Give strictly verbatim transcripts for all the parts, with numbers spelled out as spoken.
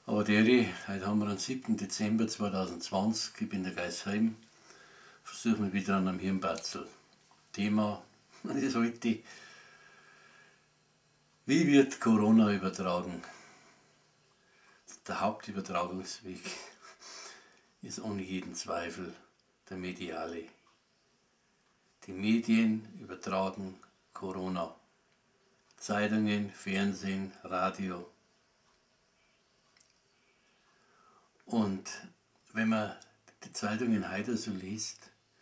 Aber Deri, heute haben wir den siebten Dezember zweitausendzwanzig, ich bin der Geisheim, versuche mich wieder an einem Hirnbatzel. Thema ist heute, wie wird Corona übertragen? Der Hauptübertragungsweg ist ohne jeden Zweifel der mediale. Die Medien übertragen Corona. Zeitungen, Fernsehen, Radio. Und wenn man die Zeitungen heute so liest,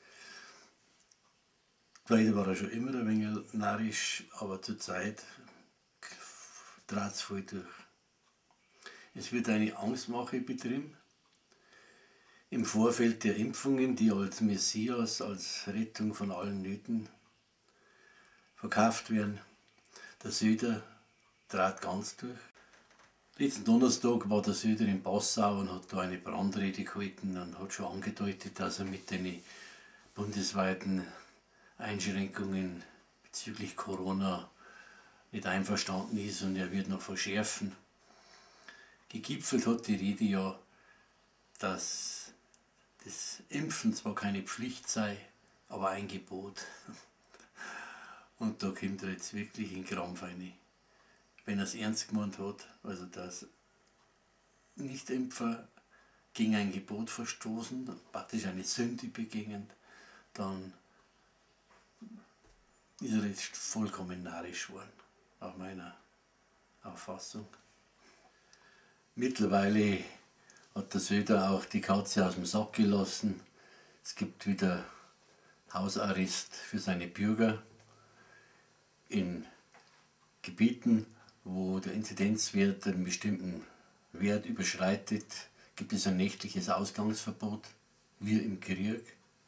vielleicht war er schon immer ein wenig narrisch, aber zurzeit trat es voll durch. Es wird eine Angstmache betrieben. Im Vorfeld der Impfungen, die als Messias, als Rettung von allen Nöten verkauft werden. Der Söder trat ganz durch. Letzten Donnerstag war der Söder in Passau und hat da eine Brandrede gehalten und hat schon angedeutet, dass er mit den bundesweiten Einschränkungen bezüglich Corona nicht einverstanden ist und er wird noch verschärfen. Gegipfelt hat die Rede ja, dass das Impfen zwar keine Pflicht sei, aber ein Gebot. Und da kommt er jetzt wirklich in Krampf rein. Wenn er es ernst gemeint hat, also dass Nichtimpfer gegen ein Gebot verstoßen, praktisch eine Sünde begingen, dann ist er jetzt vollkommen narrisch geworden, nach meiner Auffassung. Mittlerweile hat der Söder auch die Katze aus dem Sack gelassen. Es gibt wieder Hausarrest für seine Bürger in Gebieten, wo der Inzidenzwert einen bestimmten Wert überschreitet, gibt es ein nächtliches Ausgangsverbot, wie im Krieg.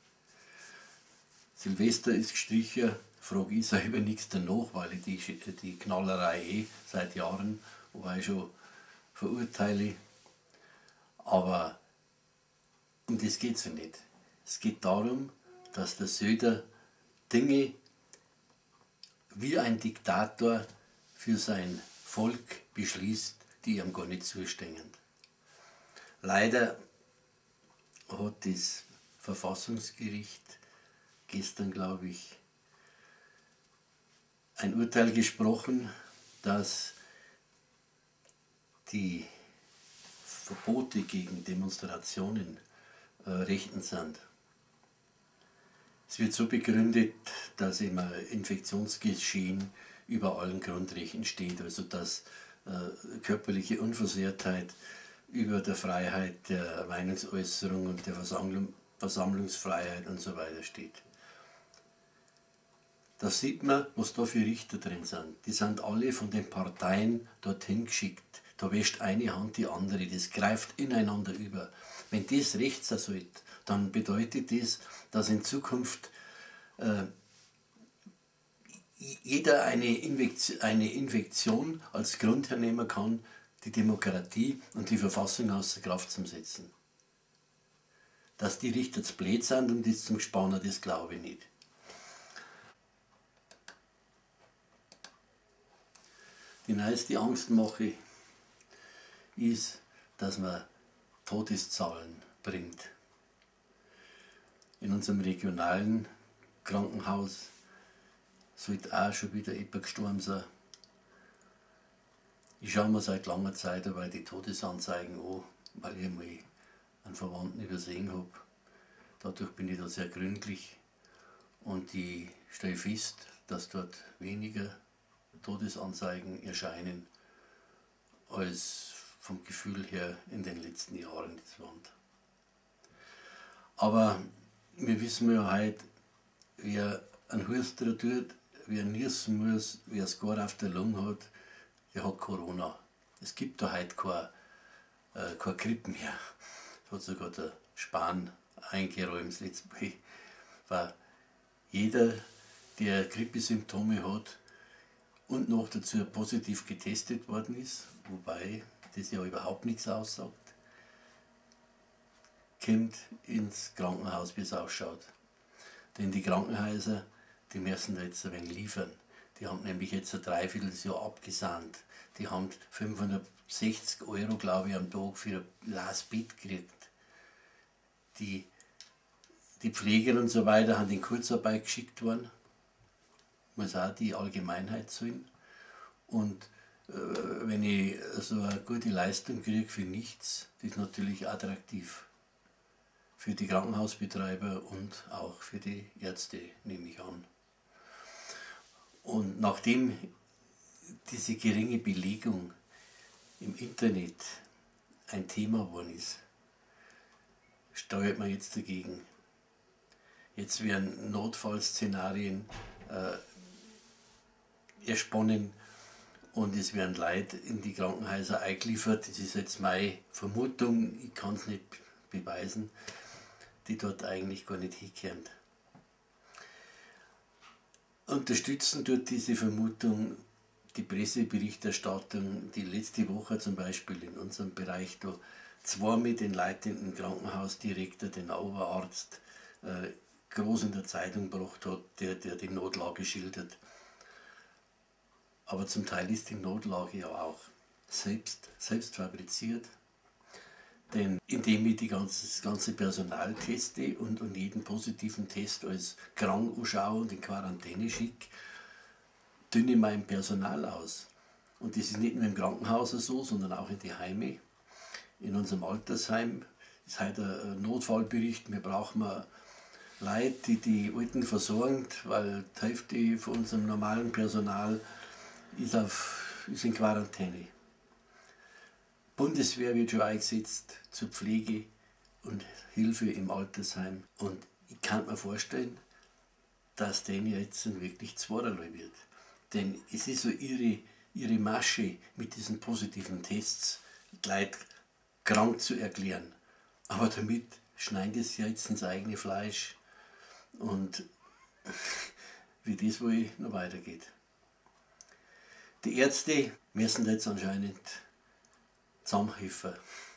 Silvester ist gestrichen, frage ich selber nichts danach, weil ich die, die Knallerei eh seit Jahren, wobei ich schon verurteile. Aber um das geht es ja nicht. Es geht darum, dass der Söder Dinge wie ein Diktator für sein Volk beschließt, die ihm gar nicht zustehen. Leider hat das Verfassungsgericht gestern, glaube ich, ein Urteil gesprochen, dass die Verbote gegen Demonstrationen äh, rechtens sind. Es wird so begründet, dass immer Infektionsgeschehen über allen Grundrechten steht, also dass äh, körperliche Unversehrtheit über der Freiheit der Meinungsäußerung und der Versammlung, Versammlungsfreiheit und so weiter steht. Da sieht man, was da für Richter drin sind. Die sind alle von den Parteien dorthin geschickt. Da wäscht eine Hand die andere, das greift ineinander über. Wenn das recht sein sollte, dann bedeutet das, dass in Zukunft äh, jeder eine Infektion, eine Infektion als Grund hernehmen kann, die Demokratie und die Verfassung außer Kraft zu setzen. Dass die Richter zu blöd sind und das zum Spannen, das glaube ich nicht. Die neueste Angstmache ist, dass man Todeszahlen bringt. In unserem regionalen Krankenhaus sollte auch schon wieder jemand gestorben sein. Ich schaue mir seit langer Zeit aber die Todesanzeigen an, weil ich einmal einen Verwandten übersehen habe. Dadurch bin ich da sehr gründlich und ich stelle fest, dass dort weniger Todesanzeigen erscheinen als vom Gefühl her in den letzten Jahren das waren. Aber wir wissen ja heute, wer einen Huster tut, wer niesen muss, wer es gar auf der Lunge hat, der hat Corona. Es gibt da heute keine, äh, keine Grippe mehr. Das hat sogar der Spahn eingeräumt das letzte Mal. Weil jeder, der Grippesymptome hat und noch dazu positiv getestet worden ist, wobei das ja überhaupt nichts aussagt, kommt ins Krankenhaus, wie es ausschaut. Denn die Krankenhäuser, die müssen da jetzt ein wenig liefern. Die haben nämlich jetzt ein Dreivierteljahr abgesandt. Die haben fünfhundertsechzig Euro, glaube ich, am Tag für ein Glas Bett gekriegt. Die, die Pfleger und so weiter haben in Kurzarbeit geschickt worden. Muss auch die Allgemeinheit zahlen. Und äh, wenn ich so eine gute Leistung kriege für nichts, das ist natürlich attraktiv. Für die Krankenhausbetreiber und auch für die Ärzte, nehme ich an. Und nachdem diese geringe Belegung im Internet ein Thema geworden ist, steuert man jetzt dagegen. Jetzt werden Notfallszenarien äh, ersponnen und es werden Leute in die Krankenhäuser eingeliefert. Das ist jetzt meine Vermutung, ich kann es nicht beweisen, die dort eigentlich gar nicht hinkehren. Unterstützen tut diese Vermutung die Presseberichterstattung, die letzte Woche zum Beispiel in unserem Bereich da zwei mit den leitenden Krankenhausdirektor, den Oberarzt, äh, groß in der Zeitung gebracht hat, der, der die Notlage schildert. Aber zum Teil ist die Notlage ja auch selbst, selbst fabriziert. Denn indem ich die ganze, das ganze Personal teste und, und jeden positiven Test als krank anschaue und in Quarantäne schicke, dünne ich mein Personal aus. Und das ist nicht nur im Krankenhaus so, sondern auch in die Heime. In unserem Altersheim ist heute ein Notfallbericht, wir brauchen Leute, die die Alten versorgen, weil die Hälfte von unserem normalen Personal ist, auf, ist in Quarantäne. Bundeswehr wird schon eingesetzt zur Pflege und Hilfe im Altersheim. Und ich kann mir vorstellen, dass denen jetzt wirklich zweierlei wird. Denn es ist so ihre, ihre Masche mit diesen positiven Tests, die Leute krank zu erklären. Aber damit schneiden sie jetzt ins eigene Fleisch. Und wie das wohl noch weitergeht. Die Ärzte müssen jetzt anscheinend zusammenhelfen.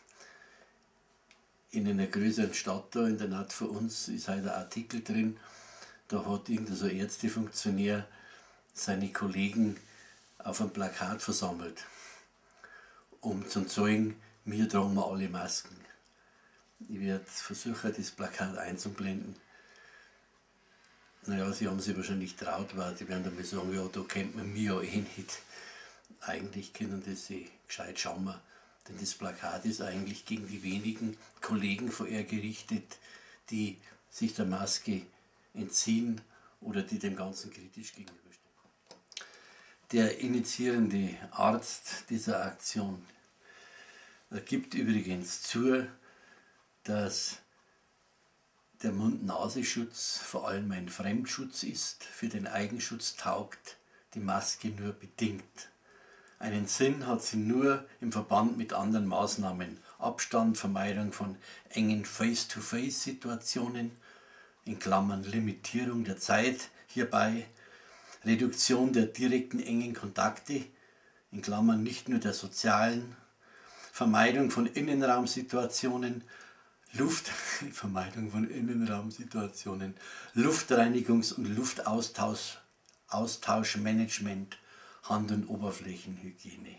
In einer größeren Stadt da, in der Nähe von uns, ist halt ein Artikel drin, da hat irgendein so Ärztefunktionär seine Kollegen auf einem Plakat versammelt, um zu zeigen, wir tragen alle Masken. Ich werde versuchen, das Plakat einzublenden. Naja, sie haben sich wahrscheinlich traut, weil die werden dann mal sagen, ja, da kennt man mich ja eh nicht. Eigentlich können das sie gescheit schauen. Denn das Plakat ist eigentlich gegen die wenigen Kollegen von ihr gerichtet, die sich der Maske entziehen oder die dem Ganzen kritisch gegenüberstehen. Der initiierende Arzt dieser Aktion gibt übrigens zu, dass der Mund-Nasenschutz vor allem ein Fremdschutz ist. Für den Eigenschutz taugt die Maske nur bedingt. Einen Sinn hat sie nur im Verband mit anderen Maßnahmen. Abstand, Vermeidung von engen Face-to-Face-Situationen, in Klammern Limitierung der Zeit hierbei, Reduktion der direkten engen Kontakte, in Klammern nicht nur der sozialen, Vermeidung von Innenraumsituationen, Luft, Vermeidung von Innenraumsituationen, Luftreinigungs- und Luftaustausch, Austauschmanagement, Hand- und Oberflächenhygiene.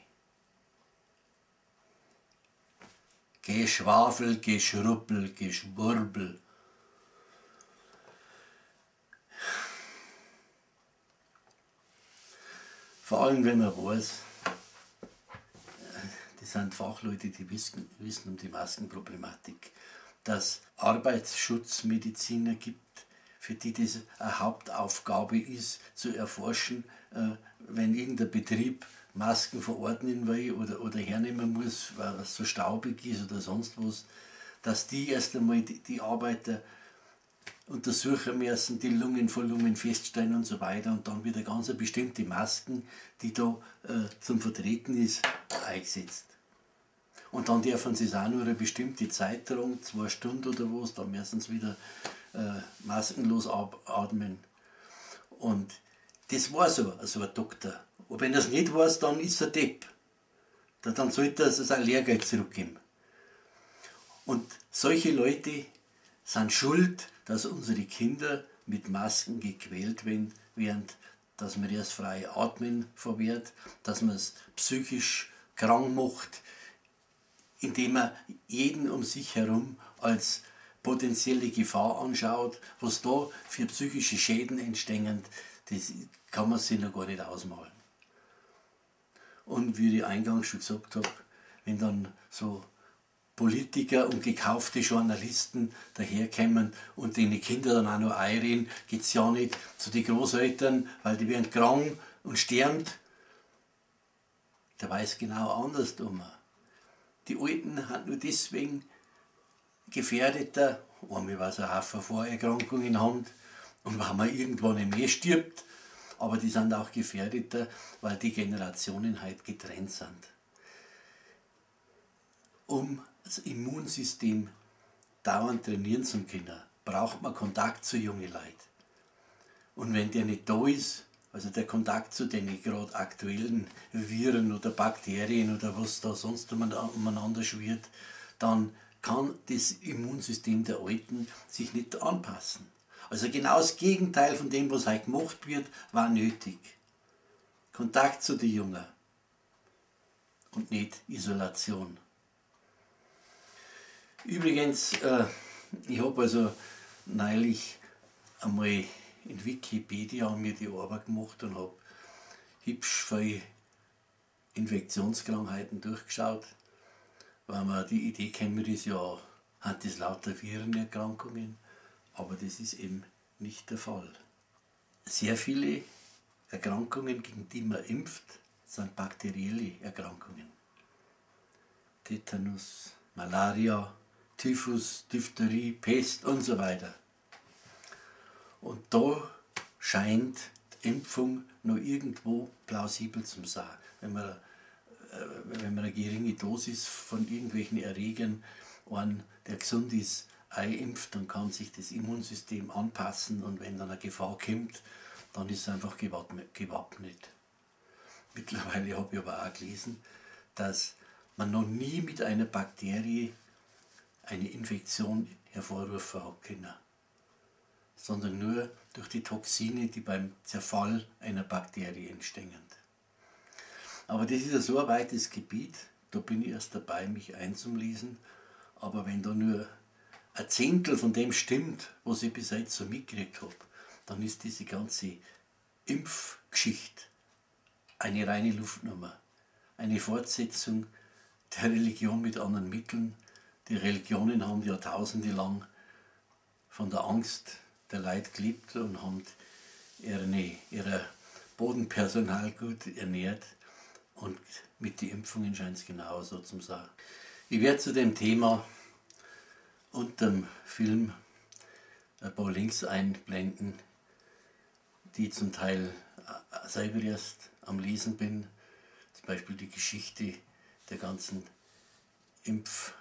Geschwafel, Geschruppel, Geschwurbel. Vor allem, wenn man weiß, das sind Fachleute, die wissen, wissen um die Maskenproblematik, dass Arbeitsschutzmediziner gibt, für die das eine Hauptaufgabe ist, zu erforschen, wenn irgendein Betrieb Masken verordnen will oder, oder hernehmen muss, weil es so staubig ist oder sonst was, dass die erst einmal die, die Arbeiter untersuchen müssen, die Lungenvolumen feststellen und so weiter und dann wieder ganz eine bestimmte Masken, die da äh, zum Vertreten ist, eingesetzt. Und dann dürfen sie es auch nur eine bestimmte Zeit tragen, zwei Stunden oder was, dann müssen sie wieder äh, maskenlos atmen. Und das war so, so ein Doktor. Und wenn er es nicht weiß, dann ist er Depp. Dann sollte er sein Lehrgeld zurückgeben. Und solche Leute sind schuld, dass unsere Kinder mit Masken gequält werden, während dass man das freie Atmen verwehrt, dass man es psychisch krank macht, indem man jeden um sich herum als potenzielle Gefahr anschaut, was da für psychische Schäden entstehen, das kann man sich noch gar nicht ausmalen. Und wie ich eingangs schon gesagt habe, wenn dann so Politiker und gekaufte Journalisten daherkommen und den Kinder dann auch noch einreden, geht es ja nicht zu den Großeltern, weil die werden krank und sterben. Der weiß genau andersrum. Die Alten sind nur deswegen gefährdeter, einmal weil sie einen Haufen Vorerkrankungen haben und weil man irgendwann nicht mehr stirbt, aber die sind auch gefährdeter, weil die Generationen halt getrennt sind. Um das Immunsystem dauernd trainieren zu können, braucht man Kontakt zu jungen Leuten. Und wenn der nicht da ist, also der Kontakt zu den gerade aktuellen Viren oder Bakterien oder was da sonst umeinander schwirrt, dann kann das Immunsystem der Alten sich nicht anpassen. Also genau das Gegenteil von dem, was heute gemacht wird, war nötig. Kontakt zu den Jungen und nicht Isolation. Übrigens, äh, ich habe also neulich einmal in Wikipedia mir die Arbeit gemacht und habe hübsch viele Infektionskrankheiten durchgeschaut, weil mir die Idee gekommen ist, ja, hat das lauter Virenerkrankungen, aber das ist eben nicht der Fall. Sehr viele Erkrankungen, gegen die man impft, sind bakterielle Erkrankungen. Tetanus, Malaria, Typhus, Diphtherie, Pest und so weiter. Und da scheint die Impfung noch irgendwo plausibel zu sein. Wenn man, äh, wenn man eine geringe Dosis von irgendwelchen Erregern einen, der gesund ist, einimpft, dann kann sich das Immunsystem anpassen und wenn dann eine Gefahr kommt, dann ist es einfach gewappnet. Mittlerweile habe ich aber auch gelesen, dass man noch nie mit einer Bakterie eine Infektion hervorrufen hat können, sondern nur durch die Toxine, die beim Zerfall einer Bakterie entstehen. Aber das ist ja so ein weites Gebiet, da bin ich erst dabei, mich einzulesen, aber wenn da nur ein Zehntel von dem stimmt, was ich bis jetzt so mitgekriegt habe, dann ist diese ganze Impfgeschichte eine reine Luftnummer, eine Fortsetzung der Religion mit anderen Mitteln. Die Religionen haben jahrtausende lang von der Angst der Leute gelebt und haben ihre, ihr Bodenpersonal gut ernährt. Und mit den Impfungen scheint es genauso zu sein. Ich werde zu dem Thema unter dem Film ein paar Links einblenden, die zum Teil selber erst am Lesen bin. Zum Beispiel die Geschichte der ganzen Impfthematik.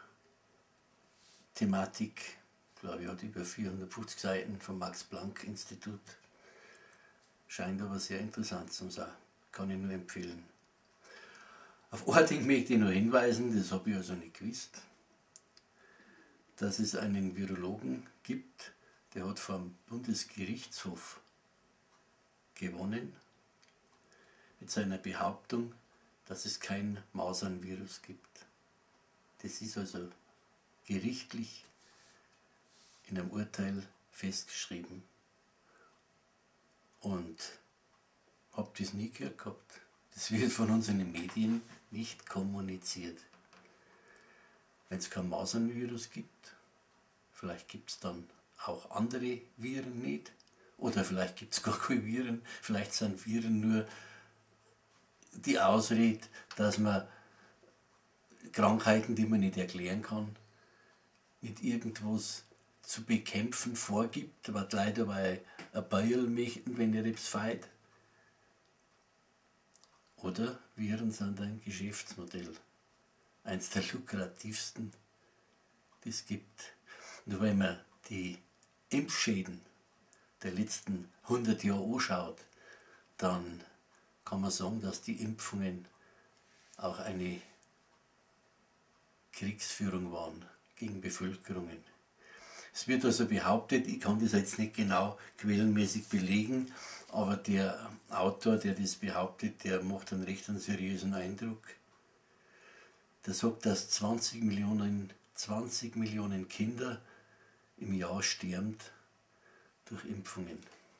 Ich glaube, ich hat über vierhundertfünfzig Seiten vom Max-Planck-Institut. Scheint aber sehr interessant zu sein. Kann ich nur empfehlen. Auf ein Ding möchte ich noch hinweisen, das habe ich also nicht gewusst, dass es einen Virologen gibt, der hat vom Bundesgerichtshof gewonnen mit seiner Behauptung, dass es kein Masernvirus gibt. Das ist also gerichtlich in einem Urteil festgeschrieben. Und habe das nie gehört gehabt. Das wird von uns in den Medien nicht kommuniziert. Wenn es kein Masernvirus gibt, vielleicht gibt es dann auch andere Viren nicht. Oder vielleicht gibt es gar keine Viren. Vielleicht sind Viren nur die Ausrede, dass man Krankheiten, die man nicht erklären kann, mit irgendwas zu bekämpfen vorgibt, aber die Leute dabei ein Beil möchten, wenn ihr etwas feit. Oder Viren sind ein Geschäftsmodell. Eins der lukrativsten, die es gibt. Nur wenn man die Impfschäden der letzten hundert Jahre anschaut, dann kann man sagen, dass die Impfungen auch eine Kriegsführung waren gegen Bevölkerungen. Es wird also behauptet, ich kann das jetzt nicht genau quellenmäßig belegen, aber der Autor, der das behauptet, der macht einen recht einen seriösen Eindruck. Der sagt, dass zwanzig Millionen, zwanzig Millionen Kinder im Jahr sterben durch Impfungen.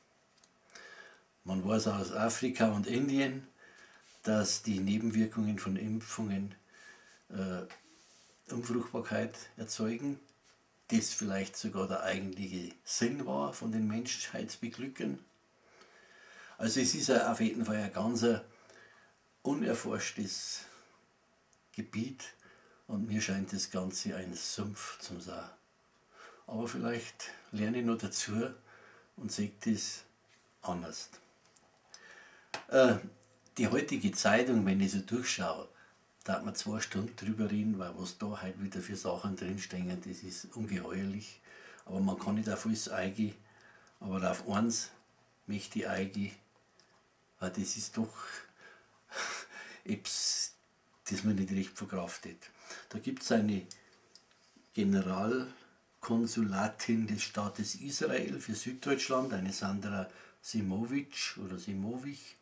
Man weiß aus Afrika und Indien, dass die Nebenwirkungen von Impfungen äh, Unfruchtbarkeit erzeugen. Das vielleicht sogar der eigentliche Sinn war von den Menschheitsbeglückern. Also es ist auf jeden Fall ein ganz unerforschtes Gebiet und mir scheint das Ganze ein Sumpf zum sein. Aber vielleicht lerne ich noch dazu und sehe das anders. Äh, die heutige Zeitung, wenn ich so durchschaue, da hat man zwei Stunden drüber reden, weil was da halt wieder für Sachen drinstehen, das ist ungeheuerlich. Aber man kann nicht auf alles eingehen, aber auf eins möchte ich eingehen, weil das ist doch etwas, das man nicht recht verkraftet. Da gibt es eine Generalkonsulatin des Staates Israel für Süddeutschland, eine Sandra Simovic oder Simovic,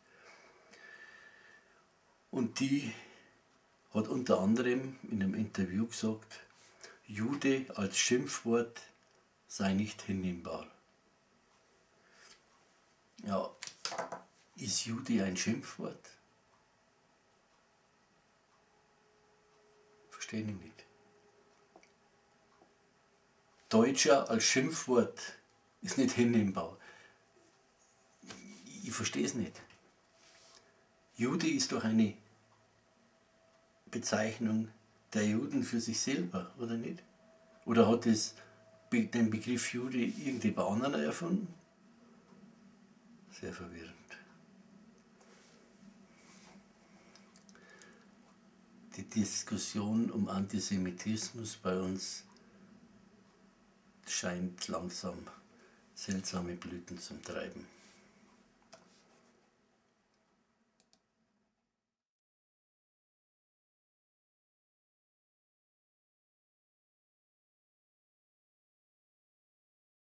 und die hat unter anderem in einem Interview gesagt, Jude als Schimpfwort sei nicht hinnehmbar. Ja, ist Jude ein Schimpfwort? Verstehe ich nicht. Deutscher als Schimpfwort ist nicht hinnehmbar. Ich verstehe es nicht. Jude ist doch eine Bezeichnung der Juden für sich selber, oder nicht? Oder hat es den Begriff Jude irgendjemand anderer erfunden? Sehr verwirrend. Die Diskussion um Antisemitismus bei uns scheint langsam seltsame Blüten zu treiben.